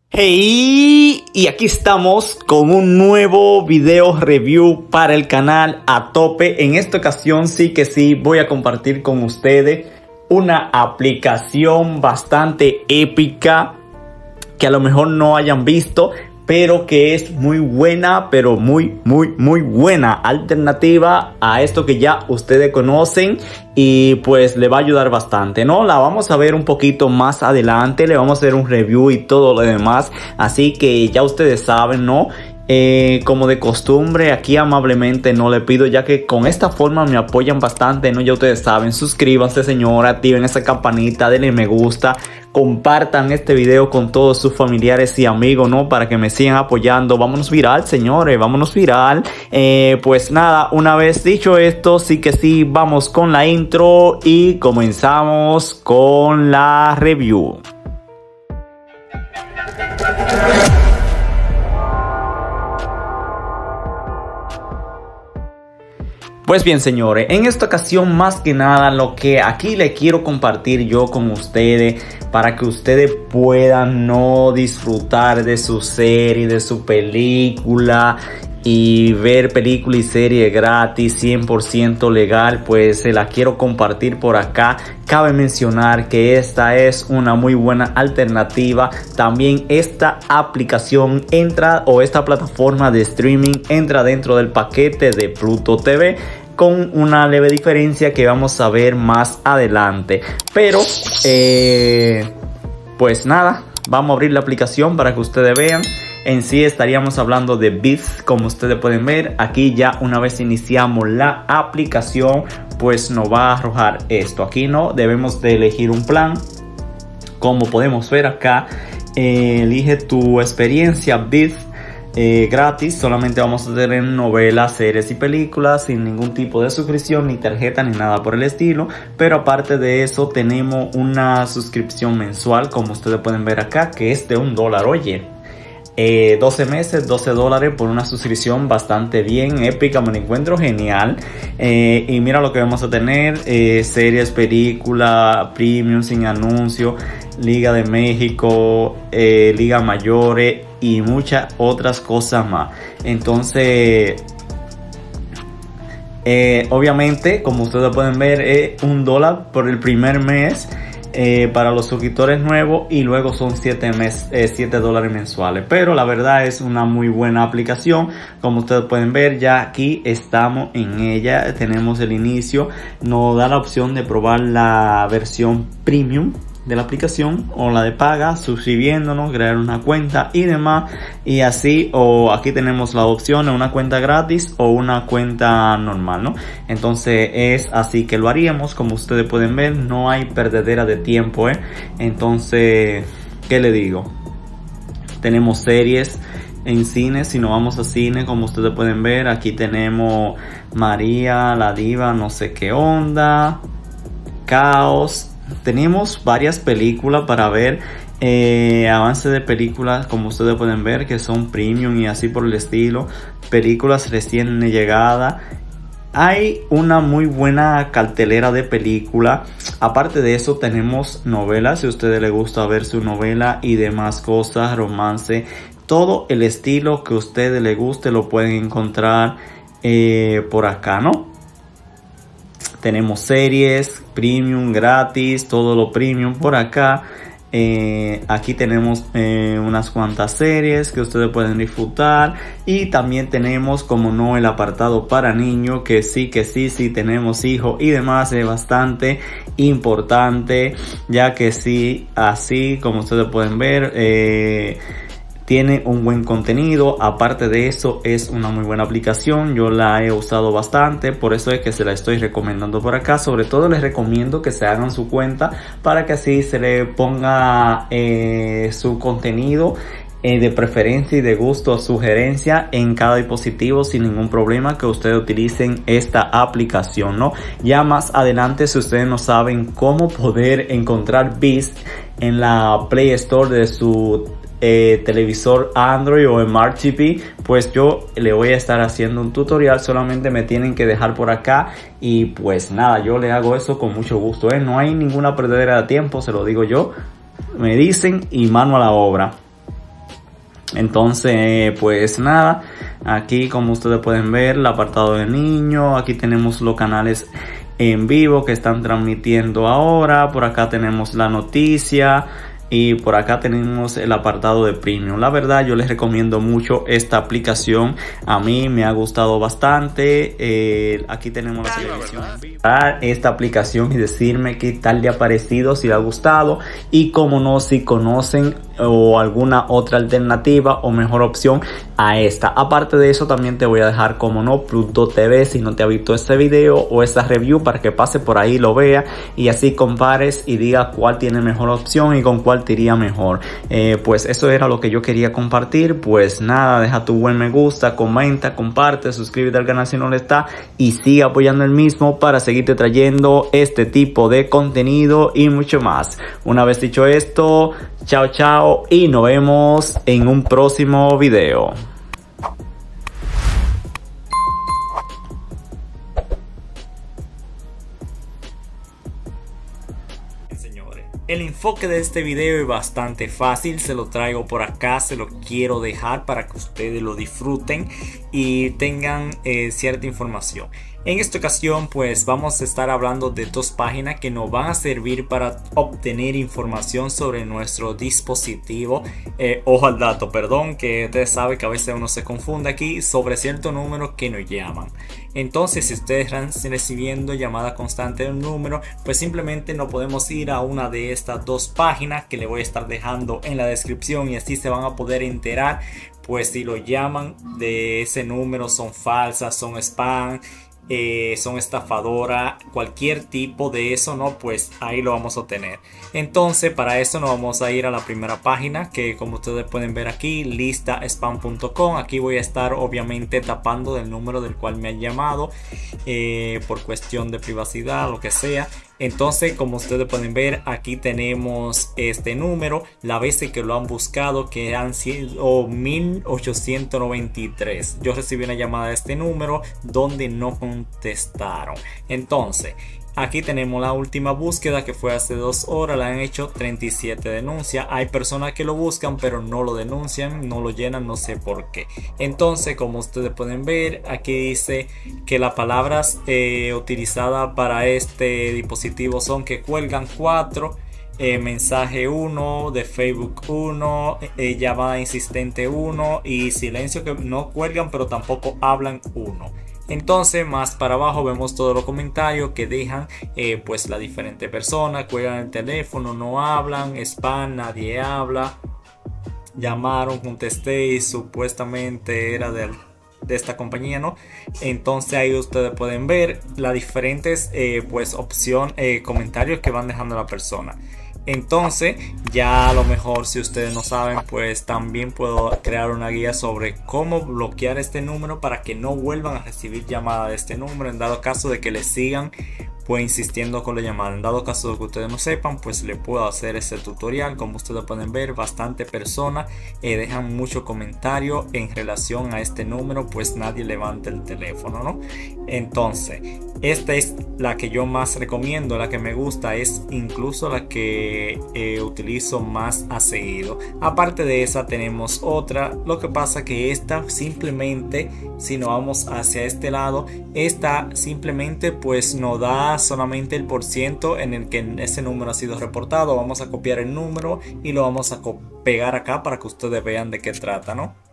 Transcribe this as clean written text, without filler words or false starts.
Hey, y aquí estamos con un nuevo video review para el canal A Tope. En esta ocasión sí que sí voy a compartir con ustedes una aplicación bastante épica que a lo mejor no hayan visto, pero que es muy buena, pero muy buena alternativa a esto que ya ustedes conocen y pues le va a ayudar bastante, ¿no? La vamos a ver un poquito más adelante, le vamos a hacer un review y todo lo demás, así que ya ustedes saben, ¿no? Como de costumbre, aquí amablemente no le pido, ya que con esta forma me apoyan bastante, ¿no? Ya ustedes saben, suscríbanse, señora, activen esa campanita, denle me gusta, compartan este video con todos sus familiares y amigos, ¿no? Para que me sigan apoyando. Vámonos viral, señores, vámonos viral. Pues nada, una vez dicho esto, sí que sí, vamos con la intro y comenzamos con la review. Pues bien, señores, en esta ocasión más que nada lo que aquí le quiero compartir yo con ustedes para que ustedes puedan no disfrutar de su serie, de su película y ver película y serie gratis 100% legal, pues se la quiero compartir por acá. Cabe mencionar que esta es una muy buena alternativa. También esta aplicación entra, o esta plataforma de streaming entra dentro del paquete de Pluto TV, con una leve diferencia que vamos a ver más adelante. Pero pues nada, vamos a abrir la aplicación para que ustedes vean. En sí estaríamos hablando de Bits, como ustedes pueden ver. Aquí ya una vez iniciamos la aplicación, pues nos va a arrojar esto. Aquí no debemos de elegir un plan. Como podemos ver acá, elige tu experiencia Bits gratis. Solamente vamos a tener novelas, series y películas sin ningún tipo de suscripción, ni tarjeta, ni nada por el estilo. Pero aparte de eso tenemos una suscripción mensual, como ustedes pueden ver acá, que es de $1. Oye, 12 meses, $12 por una suscripción bastante bien épica, me la encuentro genial. Y mira lo que vamos a tener: series, película, premium sin anuncio, Liga de México, Liga Mayores y muchas otras cosas más. Entonces obviamente, como ustedes pueden ver, es $1 por el primer mes para los suscriptores nuevos, y luego son $7 mensuales. Pero la verdad es una muy buena aplicación. Como ustedes pueden ver, ya aquí estamos en ella, tenemos el inicio, nos da la opción de probar la versión premium de la aplicación o la de paga, suscribiéndonos, crear una cuenta y demás, y así. O aquí tenemos la opción de una cuenta gratis o una cuenta normal, ¿no? Entonces es así que lo haríamos. Como ustedes pueden ver, no hay perdedera de tiempo, entonces, ¿qué le digo? Tenemos series en cine. Si nos vamos a cine, como ustedes pueden ver, aquí tenemos María, la diva, no sé qué onda, Caos. Tenemos varias películas para ver, avance de películas, como ustedes pueden ver, que son premium y así por el estilo. Películas recién llegadas. Hay una muy buena cartelera de película. Aparte de eso tenemos novelas, si a ustedes les gusta ver su novela y demás cosas, romance, todo el estilo que a ustedes les guste lo pueden encontrar por acá, ¿no? Tenemos series premium, gratis, todo lo premium por acá. Aquí tenemos unas cuantas series que ustedes pueden disfrutar. Y también tenemos, como no, el apartado para niños, que sí tenemos hijos y demás. Es bastante importante, ya que sí, así como ustedes pueden ver, tiene un buen contenido. Aparte de eso, es una muy buena aplicación. Yo la he usado bastante, por eso es que se la estoy recomendando por acá. Sobre todo les recomiendo que se hagan su cuenta para que así se le ponga su contenido de preferencia y de gusto a sugerencia en cada dispositivo sin ningún problema que ustedes utilicen esta aplicación, ¿no? Ya más adelante, si ustedes no saben cómo poder encontrar Beast en la Play Store de su televisor Android o Smart TV, pues yo le voy a estar haciendo un tutorial. Solamente me tienen que dejar por acá y pues nada, yo le hago eso con mucho gusto, no hay ninguna perdedera de tiempo, se lo digo yo. Me dicen y mano a la obra. Entonces, pues nada, aquí como ustedes pueden ver el apartado de niños, aquí tenemos los canales en vivo que están transmitiendo ahora, por acá tenemos la noticia y por acá tenemos el apartado de premium. La verdad yo les recomiendo mucho esta aplicación, a mí me ha gustado bastante. Aquí tenemos la televisión en vivo. Esta aplicación y decirme qué tal le ha parecido, si le ha gustado y como no, si conocen o alguna otra alternativa o mejor opción a esta. Aparte de eso también te voy a dejar como no Pluto TV si no te ha visto este video o esta review para que pase por ahí, lo vea y así compares y diga cuál tiene mejor opción y con cuál te iría mejor. Pues eso era lo que yo quería compartir. Pues nada, deja tu buen me gusta, comenta, comparte, suscríbete al canal si no lo está y sigue apoyando el mismo para seguirte trayendo este tipo de contenido y mucho más. Una vez dicho esto, chao chao y nos vemos en un próximo video. Señores, el enfoque de este video es bastante fácil, se lo traigo por acá, se lo quiero dejar para que ustedes lo disfruten y tengan cierta información. En esta ocasión pues vamos a estar hablando de dos páginas que nos van a servir para obtener información sobre nuestro dispositivo, ojo al dato, perdón, que ustedes saben que a veces uno se confunde aquí sobre cierto número que nos llaman. Entonces si ustedes están recibiendo llamada constante de un número, pues simplemente no podemos ir a una de estas dos páginas que le voy a estar dejando en la descripción y así se van a poder enterar pues si lo llaman de ese número son falsas, son spam, son estafadoras, cualquier tipo de eso, no, pues ahí lo vamos a obtener. Entonces para eso nos vamos a ir a la primera página que como ustedes pueden ver aquí, listaspam.com. aquí voy a estar obviamente tapando del número del cual me han llamado por cuestión de privacidad, lo que sea. Entonces como ustedes pueden ver aquí tenemos este número, la veces que lo han buscado que han sido 1893. Yo recibí una llamada de este número donde no contestaron. Entonces aquí tenemos la última búsqueda que fue hace 2 horas, le han hecho 37 denuncias. Hay personas que lo buscan pero no lo denuncian, no lo llenan, no sé por qué. Entonces como ustedes pueden ver aquí dice que las palabras utilizadas para este dispositivo son que cuelgan 4, mensaje 1, de Facebook 1, llamada insistente 1 y silencio, que no cuelgan pero tampoco hablan 1. Entonces más para abajo vemos todos los comentarios que dejan pues la diferente persona, cuelgan el teléfono, no hablan, spam, nadie habla, llamaron, contesté y supuestamente era de esta compañía, ¿no? Entonces ahí ustedes pueden ver las diferentes pues opción, comentarios que van dejando la persona. Entonces ya a lo mejor si ustedes no saben pues también puedo crear una guía sobre cómo bloquear este número para que no vuelvan a recibir llamada de este número en dado caso de que les sigan pues insistiendo con la llamada. En dado caso de que ustedes no sepan pues le puedo hacer ese tutorial. Como ustedes pueden ver bastante personas dejan mucho comentario en relación a este número pues nadie levanta el teléfono, ¿no? Entonces esta es la que yo más recomiendo, la que me gusta, es incluso la que utilizo más a seguido. Aparte de esa tenemos otra, lo que pasa que esta simplemente si nos vamos hacia este lado, esta simplemente pues nos da solamente el % en el que ese número ha sido reportado. Vamos a copiar el número y lo vamos a pegar acá para que ustedes vean de qué trata, ¿no?